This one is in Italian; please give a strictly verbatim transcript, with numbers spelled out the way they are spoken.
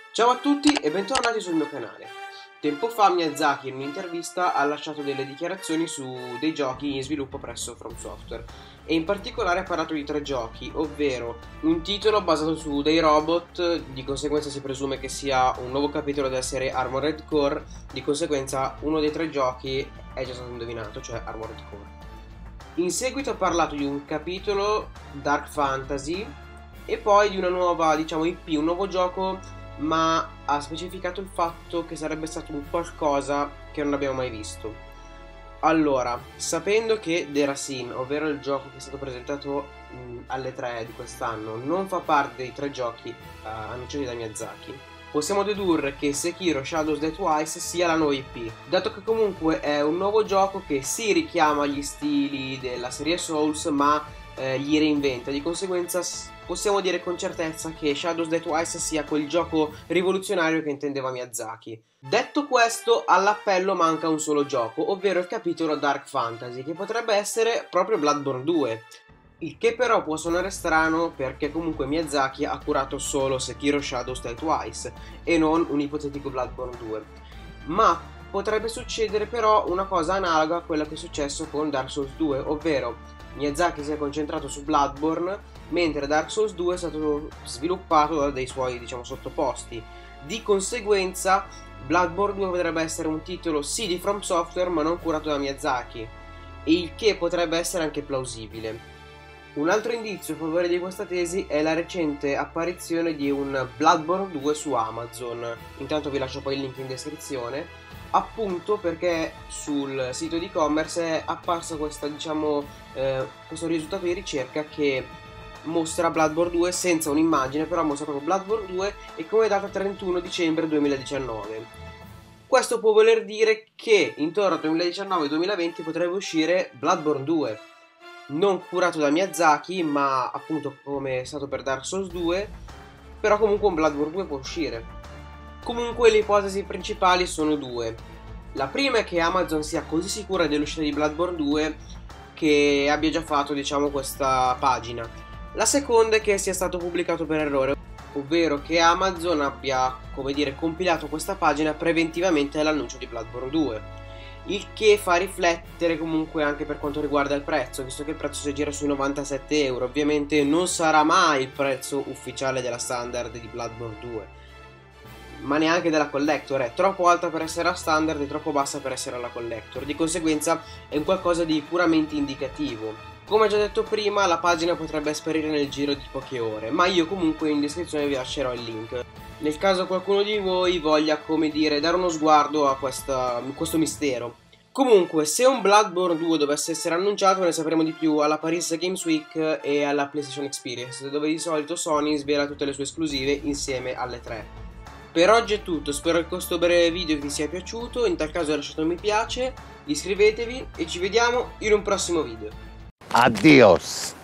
Ciao a tutti e bentornati sul mio canale. Tempo fa Miyazaki in un'intervista ha lasciato delle dichiarazioni su dei giochi in sviluppo presso From Software e in particolare ha parlato di tre giochi, ovvero un titolo basato su dei robot, di conseguenza si presume che sia un nuovo capitolo della serie Armored Core, di conseguenza uno dei tre giochi è già stato indovinato, cioè Armored Core. In seguito ha parlato di un capitolo Dark Fantasy e poi di una nuova, diciamo, I P, un nuovo gioco, ma ha specificato il fatto che sarebbe stato un qualcosa che non abbiamo mai visto. Allora, sapendo che The Racine, ovvero il gioco che è stato presentato mh, alle tre di quest'anno, non fa parte dei tre giochi uh, annunciati da Miyazaki, possiamo dedurre che Sekiro Shadows Die Twice sia la nuova I P, dato che comunque è un nuovo gioco che si richiama gli stili della serie Souls, ma eh, li reinventa. Di conseguenza possiamo dire con certezza che Shadows Die Twice sia quel gioco rivoluzionario che intendeva Miyazaki. Detto questo, all'appello manca un solo gioco, ovvero il capitolo Dark Fantasy, che potrebbe essere proprio Bloodborne due. Il che però può suonare strano perché comunque Miyazaki ha curato solo Sekiro Shadows Die Twice e non un ipotetico Bloodborne due. Ma potrebbe succedere però una cosa analoga a quella che è successo con Dark Souls due, ovvero Miyazaki si è concentrato su Bloodborne mentre Dark Souls due è stato sviluppato da dei suoi, diciamo, sottoposti. Di conseguenza Bloodborne due potrebbe essere un titolo sì di From Software ma non curato da Miyazaki, il che potrebbe essere anche plausibile. Un altro indizio a favore di questa tesi è la recente apparizione di un Bloodborne due su Amazon. Intanto vi lascio poi il link in descrizione, appunto perché sul sito di e-commerce è apparsa questa, diciamo, eh, questo risultato di ricerca che mostra Bloodborne due senza un'immagine, però mostra proprio Bloodborne due e come data trentuno dicembre duemiladiciannove. Questo può voler dire che intorno al duemiladiciannove duemilaventi potrebbe uscire Bloodborne due, non curato da Miyazaki, ma appunto come è stato per Dark Souls due, però comunque un Bloodborne due può uscire. Comunque le ipotesi principali sono due. La prima è che Amazon sia così sicura dell'uscita di Bloodborne due che abbia già fatto, diciamo, questa pagina. La seconda è che sia stato pubblicato per errore, ovvero che Amazon abbia, come dire, compilato questa pagina preventivamente all'annuncio di Bloodborne due, il che fa riflettere comunque anche per quanto riguarda il prezzo, visto che il prezzo si gira sui novantasette euro. Ovviamente non sarà mai il prezzo ufficiale della standard di Bloodborne due, ma neanche della collector. È troppo alta per essere la standard e troppo bassa per essere la collector, di conseguenza è un qualcosa di puramente indicativo. Come già detto prima, la pagina potrebbe sparire nel giro di poche ore, ma io comunque in descrizione vi lascerò il link, nel caso qualcuno di voi voglia, come dire, dare uno sguardo a questa, questo mistero. Comunque, se un Bloodborne due dovesse essere annunciato, ne sapremo di più alla Paris Games Week e alla PlayStation Experience, dove di solito Sony svela tutte le sue esclusive insieme alle tre. Per oggi è tutto, spero che questo breve video vi sia piaciuto, in tal caso lasciate un mi piace, iscrivetevi e ci vediamo in un prossimo video. Adios.